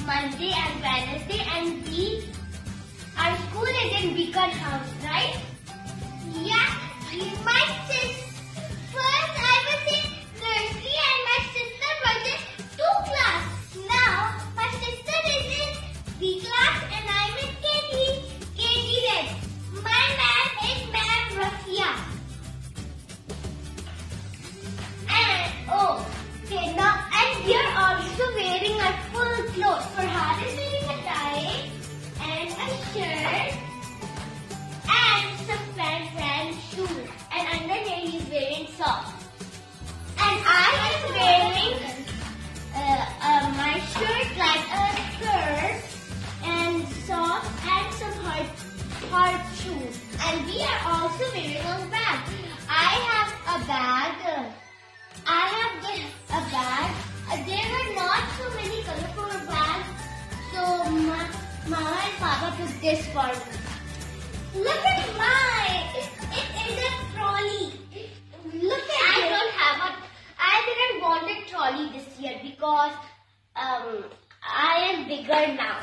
Monday and Wednesday, and our school is in Beacon House, right? Yeah, my sister. First I was in nursery and my sister was in 2 class. Now my sister is in B class and I'm in KG Red. My ma'am is Ma'am Rafia. And we are also wearing our full clothes. Farhad is wearing a tie and a shirt and some fan shoes. And under there he is wearing socks. And I am wearing my shirt like a skirt and socks and some hard shoes. And we are also wearing a bag. I have a bag. There were not so many colorful bags, so Mama and Papa took this for me. Look at mine! It is a trolley. Look at I didn't want a trolley this year because I am bigger now.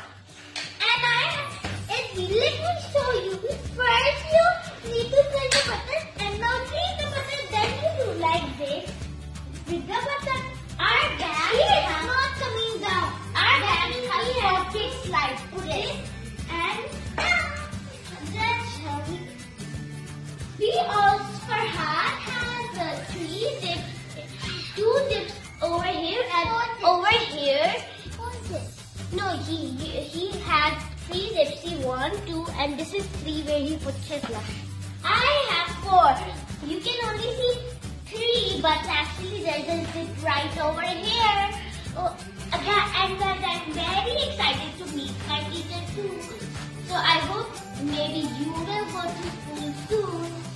And let me show you. First you need to press the button and now press the button, then you do like this. With the button, our bag is not coming down. Our bag has rocket slide. Put it and that's how we also Farhad has 3 zips, 2 zips over here and over here. No, he has 3 zips. He 1, 2, and this is 3 where he puts his luggage. I have 4. You can only see 3, but actually there's a zip right over here. And I'm very excited to meet my teacher too. So I hope maybe you will go to school soon.